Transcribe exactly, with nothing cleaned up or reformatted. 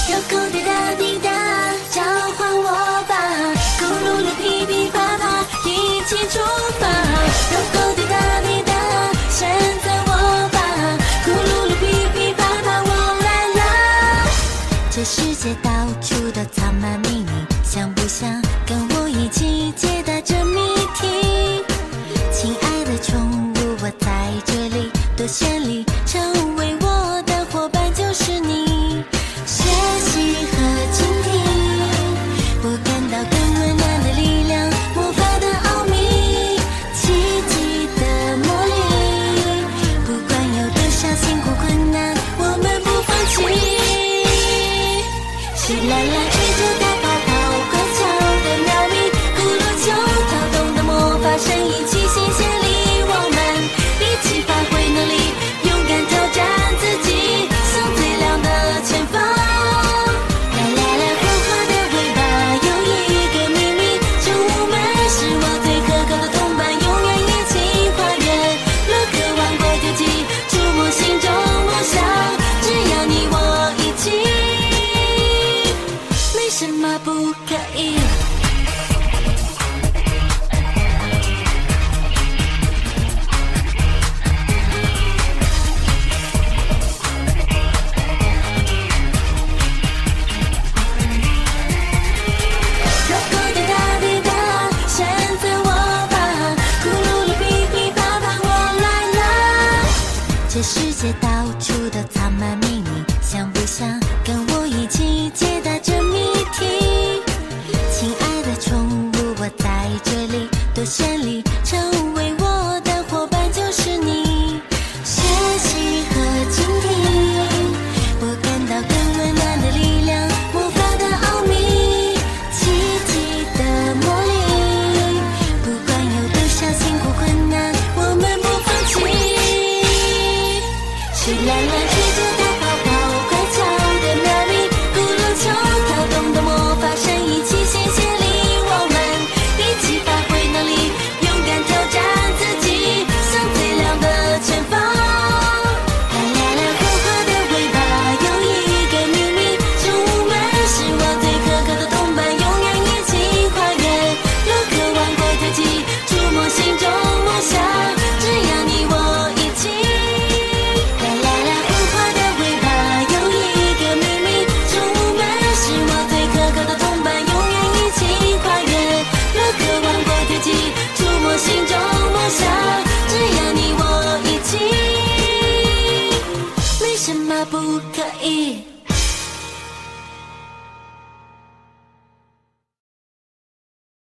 有空滴答滴答，召唤我吧，咕噜噜噼噼啪啪，一起出发。有空滴答滴答，选择我吧，咕噜噜噼噼啪啪，我来啦。这世界到处都藏满秘密，想不想跟我一起解答这谜题？亲爱的宠物，我在这里，多绚丽，成为我的伙伴就是你。学习和倾听，我感到更温暖的力量，魔法的奥秘，奇迹的魔力。不管有多少辛苦困难，我们不放弃。是啦啦。